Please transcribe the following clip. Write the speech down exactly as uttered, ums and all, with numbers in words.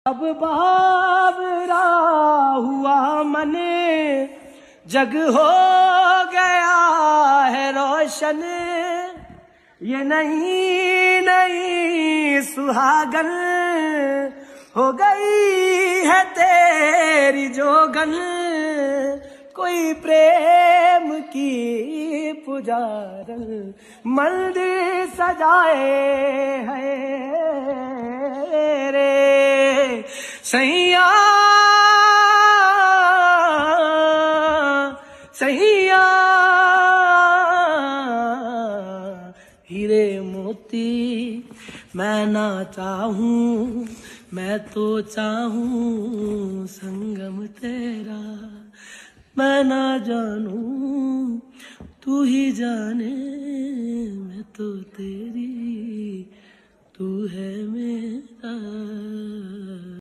अब बावरा हुआ मन, जग हो गया है रोशन। ये नहीं नहीं सुहागन हो गई है तेरी जोगन। कोई प्रेम की पुजारन मंदिर सजाए है रे सैया सैया। हीरे मोती मैं ना चाहूं, मैं तो चाहूं संगम तेरा। मैं ना जानूं तू ही जाने, मैं तो तेरी तू है मेरा।